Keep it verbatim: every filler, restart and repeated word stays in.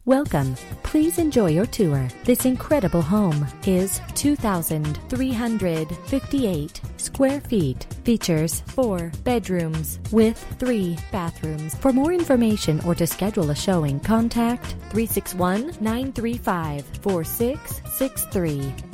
Welcome. Please enjoy your tour. This incredible home is two thousand three hundred fifty-eight square feet. Features four bedrooms with three bathrooms. For more information or to schedule a showing, contact three six one, nine three five, four six six three.